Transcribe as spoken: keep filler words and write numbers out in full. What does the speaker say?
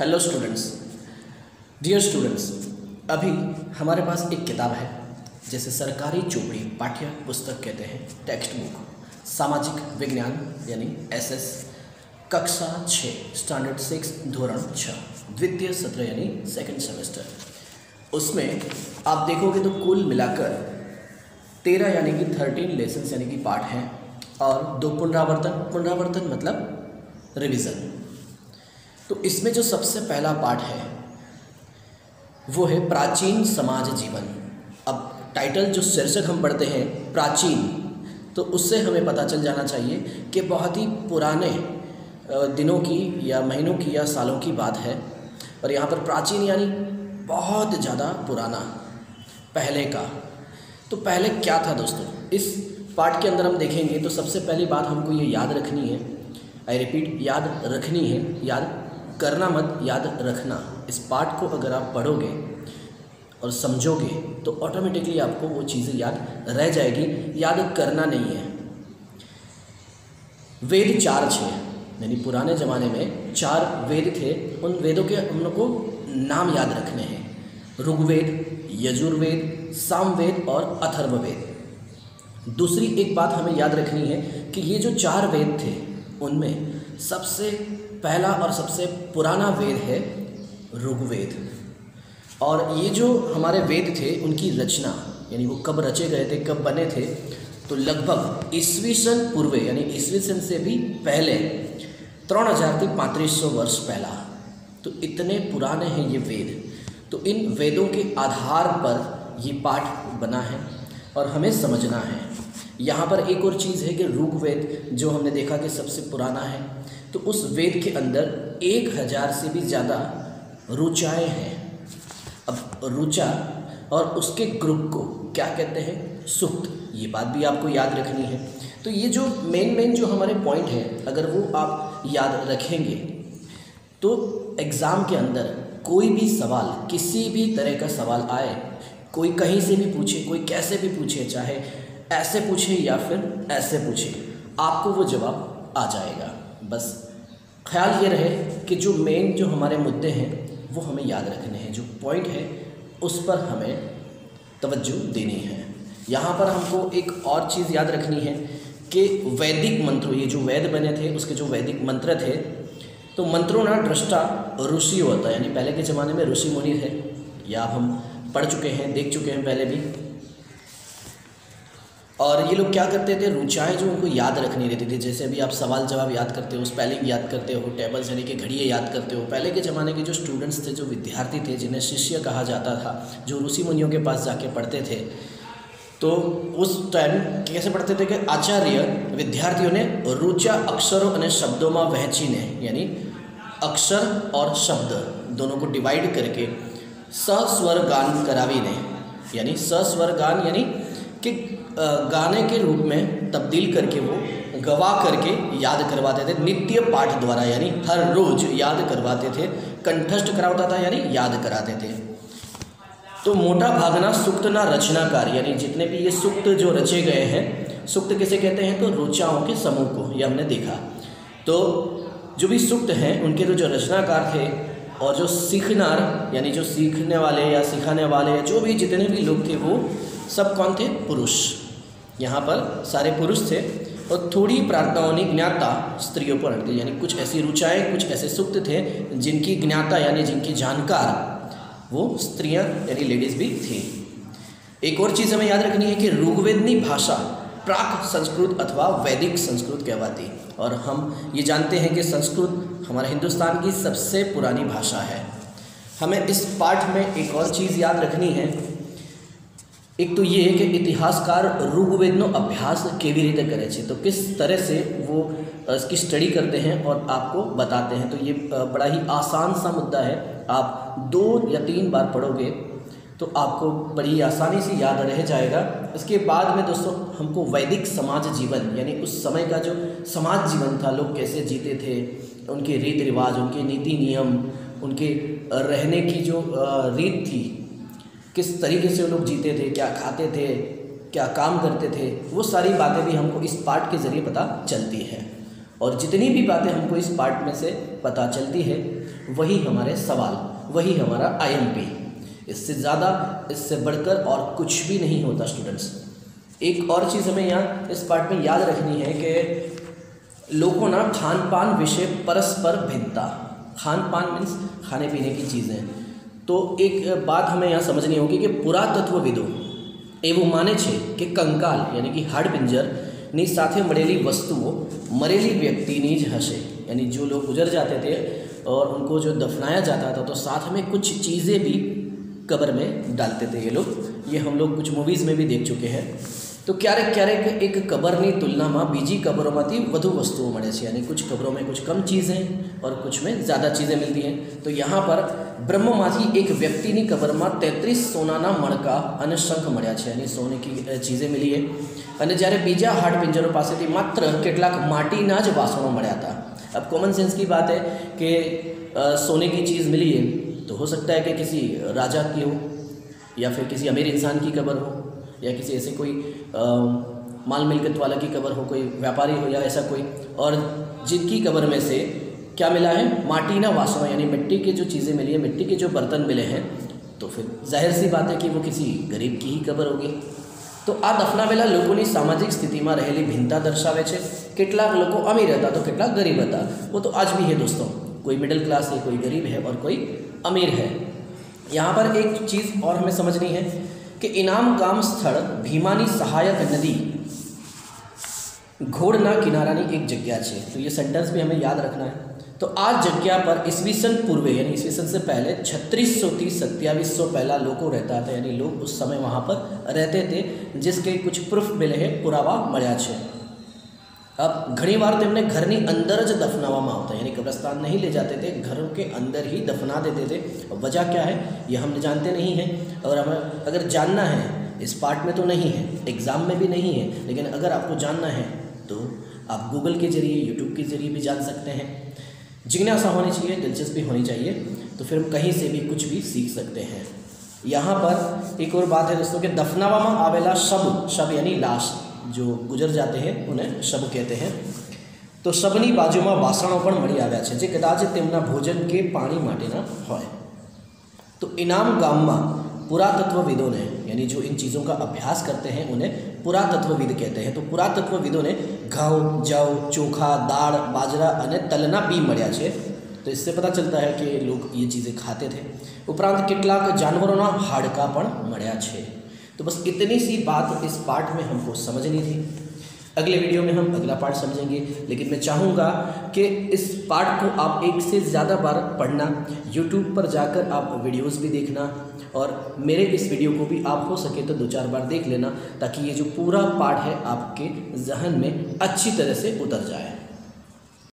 Hello students, dear students, अभी हमारे पास एक किताब है जैसे सरकारी चोपड़ी पाठ्य पुस्तक कहते हैं, टेक्स्ट बुक सामाजिक विज्ञान यानी एसएस कक्षा छः स्टैंडर्ड सिक्स धोरण छः द्वितीय सत्र यानी सेकंड सेमेस्टर। उसमें आप देखोगे तो कुल मिलाकर तेरह यानी कि थर्टीन लेसन्स यानी कि पाठ हैं और दो पुनरावर्तन पुनरावर्तन मतलब रिवीजन। तो इसमें जो सबसे पहला पाठ है वो है प्राचीन समाज जीवन। अब टाइटल जो शीर्षक हम पढ़ते हैं प्राचीन, तो उससे हमें पता चल जाना चाहिए कि बहुत ही पुराने दिनों की या महीनों की या सालों की बात है। और यहाँ पर प्राचीन यानी बहुत ज़्यादा पुराना, पहले का। तो पहले क्या था दोस्तों, इस पाठ के अंदर हम देखेंगे तो सबसे पहली बात हमको ये याद रखनी है, आई रिपीट याद रखनी है, याद करना मत, याद रखना। इस पाठ को अगर आप पढ़ोगे और समझोगे तो ऑटोमेटिकली आपको वो चीज़ें याद रह जाएगी, याद करना नहीं है। वेद चार थे, यानी पुराने ज़माने में चार वेद थे, उन वेदों के हम लोग को नाम याद रखने हैं, ऋग्वेद, यजुर्वेद, सामवेद और अथर्ववेद। दूसरी एक बात हमें याद रखनी है कि ये जो चार वेद थे उनमें सबसे पहला और सबसे पुराना वेद है ऋग्वेद। और ये जो हमारे वेद थे उनकी रचना यानी वो कब रचे गए थे, कब बने थे, तो लगभग ईस्वी सन पूर्व यानी ईस्वी सन से भी पहले त्रण हजार थी पैंतीस सौ वर्ष पहला। तो इतने पुराने हैं ये वेद। तो इन वेदों के आधार पर ये पाठ बना है और हमें समझना है। यहाँ पर एक और चीज़ है कि ऋग्वेद जो हमने देखा कि सबसे पुराना है, तो उस वेद के अंदर एक हज़ार से भी ज़्यादा ऋचाएँ हैं। अब ऋचा और उसके ग्रुप को क्या कहते हैं, सूक्त, ये बात भी आपको याद रखनी है। तो ये जो मेन मेन जो हमारे पॉइंट हैं अगर वो आप याद रखेंगे तो एग्ज़ाम के अंदर कोई भी सवाल, किसी भी तरह का सवाल आए, कोई कहीं से भी पूछे, कोई कैसे भी पूछे, चाहे ऐसे पूछे या फिर ऐसे पूछे, आपको वो जवाब आ जाएगा। बस ख्याल ये रहे कि जो मेन जो हमारे मुद्दे हैं वो हमें याद रखने हैं, जो पॉइंट है उस पर हमें तवज्जो देनी है। यहाँ पर हमको एक और चीज़ याद रखनी है कि वैदिक मंत्रों, ये जो वेद बने थे उसके जो वैदिक मंत्र थे, तो मंत्रों ना दृष्टा ऋषि होता है, यानी पहले के ज़माने में ऋषि मुनि थे, या हम पढ़ चुके हैं, देख चुके हैं पहले भी। और ये लोग क्या करते थे, ऋचाएँ जो उनको याद रखनी रहती थी, जैसे अभी आप सवाल जवाब याद करते हो, स्पेलिंग याद करते हो, टेबल्स यानी कि घड़ियाँ याद करते हो। पहले के ज़माने के जो स्टूडेंट्स थे, जो विद्यार्थी थे, जिन्हें शिष्य कहा जाता था, जो ऋषि मुनियों के पास जाके पढ़ते थे, तो उस टाइम कैसे पढ़ते थे कि आचार्य विद्यार्थियों ने ऋचा अक्षरों और शब्दों में वहचीने, यानी अक्षर और शब्द दोनों को डिवाइड करके सस्वर गान करावीने, यानी सस्वर गान यानी कि गाने के रूप में तब्दील करके वो गवा करके याद करवाते थे, नित्य पाठ द्वारा, यानी हर रोज याद करवाते थे, कंठस्थ कराता था यानी याद कराते थे। तो मोटा भागना सूक्त ना रचनाकार, यानी जितने भी ये सूक्त जो रचे गए हैं, सूक्त किसे कहते हैं, तो ऋचाओं के समूह को, ये हमने देखा। तो जो भी सूक्त हैं उनके तो जो रचनाकार थे और जो सीखनार यानी जो सीखने वाले या सिखाने वाले, जो भी जितने भी लोग थे वो सब कौन थे, पुरुष। यहाँ पर सारे पुरुष थे और थोड़ी प्रार्थनाओं ने ज्ञाता स्त्रियों पर हटती, यानी कुछ ऐसी ऋचाएँ, कुछ ऐसे सूक्त थे जिनकी ज्ञाता यानी जिनकी जानकार वो स्त्रियां यानी लेडीज़ भी थी। एक और चीज़ हमें याद रखनी है कि ऋग्वेदनी भाषा प्राक संस्कृत अथवा वैदिक संस्कृत कहलाती, और हम ये जानते हैं कि संस्कृत हमारे हिंदुस्तान की सबसे पुरानी भाषा है। हमें इस पाठ में एक और चीज़ याद रखनी है, एक तो ये है कि इतिहासकार ऋग्वेदનો अभ्यास કેવી રીતે કરે છે, तो किस तरह से वो इसकी स्टडी करते हैं और आपको बताते हैं। तो ये बड़ा ही आसान सा मुद्दा है, आप दो या तीन बार पढ़ोगे तो आपको बड़ी आसानी से याद रह जाएगा। इसके बाद में दोस्तों हमको वैदिक समाज जीवन यानी उस समय का जो समाज जीवन था, लोग कैसे जीते थे, उनके रीति रिवाज, उनके नीति नियम, उनके रहने की जो रीत थी, किस तरीके से वो लोग जीते थे, क्या खाते थे, क्या काम करते थे, वो सारी बातें भी हमको इस पाठ के ज़रिए पता चलती है। और जितनी भी बातें हमको इस पाठ में से पता चलती है वही हमारे सवाल, वही हमारा आई एम पी। इससे ज़्यादा, इससे बढ़कर और कुछ भी नहीं होता स्टूडेंट्स। एक और चीज़ हमें यहाँ इस पार्ट में याद रखनी है कि लोगों ना खान पान विषय परस्पर भिन्नता, खान पान मीन्स खाने पीने की चीज़ें। तो एक बात हमें यहाँ समझनी होगी कि पुरातत्वविदों એવું માને છે કે કંકાલ यानी कि હાડપિંજરની સાથે મળેલી વસ્તુઓ મરેલી વ્યક્તિની જ હશે। यानी जो लोग गुजर जाते थे और उनको जो दफनाया जाता था तो साथ में कुछ चीज़ें भी कब्र में डालते थे ये लोग। ये हम लोग कुछ मूवीज़ में भी देख चुके हैं। तो क्यारेक क्यारेक एक कब्રની तुलनाમાં બીજી કબરોમાંથી વધુ વસ્તુઓ મળે છે। यानी कुछ कब्रों में कुछ कम चीज़ें और कुछ में ज़्यादा चीज़ें मिलती हैं। तो यहाँ पर ब्रह्मમાંથી एक व्यक्तिની કબરમાં तेत्रीस સોનાના મણકા અને શંખ મળ્યા છે। यानी सोने की चीज़ें मिली है। અને જ્યારે બીજા હાડપિંજરો પાસેથી માત્ર કેટલાક માટીના જ વાસણો મળ્યા હતા। अब कॉमन सेंस की बात है कि सोने की चीज़ मिली है तो हो सकता है कि किसी राजा की हो या फिर किसी अमीर इंसान की कब्र हो या किसी ऐसे कोई आ, माल मिलकत वाला की कब्र हो, कोई व्यापारी हो या ऐसा कोई, और जिनकी कब्र में से क्या मिला है, माटी ना वासना यानी मिट्टी की जो चीज़ें मिली है, मिट्टी के जो बर्तन मिले हैं, तो फिर जाहिर सी बात है कि वो किसी गरीब की ही कब्र होगी। तो आ दफनावेला लोगोनी सामाजिक स्थिति में रहेली भिन्नता दर्शावे छे। કેટલાક લોકો અમીર હતા તો કેટલાક ગરીબ હતા। वो तो आज भी है दोस्तों, कोई मिडिल क्लास है, कोई गरीब है और कोई अमीर है। यहाँ पर एक चीज़ और हमें समझनी है कि इनाम गाम स्थल भीमानी सहायक नदी घोड़ना किनारानी एक जगह है। तो ये सेंटेंस भी हमें याद रखना है। तो आज जगह पर ईस्वीसन पूर्व यानी ईस्वीसन से पहले छत्तीस सौ तीस सत्यावीस सौ पहला लोगों रहता था। यानी लोग उस समय वहाँ पर रहते थे, जिसके कुछ प्रूफ मिले हैं, पुरावा મળ્યા છે। अब घनी बार तेमने घरनी अंदर ज दफनावामां आवता, यानी कब्रस्तान नहीं ले जाते थे, घरों के अंदर ही दफना देते थे। वजह क्या है ये हम जानते नहीं हैं, और हमें अगर जानना है, इस पार्ट में तो नहीं है, एग्ज़ाम में भी नहीं है, लेकिन अगर आपको जानना है तो आप गूगल के ज़रिए, यूट्यूब के ज़रिए भी जान सकते हैं। जिज्ञासा होनी चाहिए, दिलचस्पी होनी चाहिए, तो फिर हम कहीं से भी कुछ भी सीख सकते हैं। यहाँ पर एक और बात है दोस्तों कि दफनावामां आवेला शब, शब यानी लाश, जो गुजर जाते हैं उन्हें शब कहते हैं। तो शबनी बाजूमां वासणों पण मળી આવ્યા છે જે કદાચ તેમના ભોજન કે પાણી માટેના હોય। तो इनाम गामમાં पुरातत्वविदों ने, यानी जो इन चीज़ों का अभ्यास करते हैं उन्हें पुरातत्वविद कहते हैं। तो पुरातत्वविदों ने घઉં, जौ, चोखा, दाळ, बाजरा अने तलना बी मळ्या छे। तो इससे पता चलता है कि लोग ये चीज़ें खाते थे। उपरांत કેટલાક जानवरों हाड़का पण मळ्या छे। तो बस इतनी सी बात इस पार्ट में हमको समझनी थी। अगले वीडियो में हम अगला पार्ट समझेंगे, लेकिन मैं चाहूँगा कि इस पार्ट को आप एक से ज़्यादा बार पढ़ना, यूट्यूब पर जाकर आप वीडियोस भी देखना, और मेरे इस वीडियो को भी आप हो सके तो दो चार बार देख लेना, ताकि ये जो पूरा पार्ट है आपके जहन में अच्छी तरह से उतर जाए।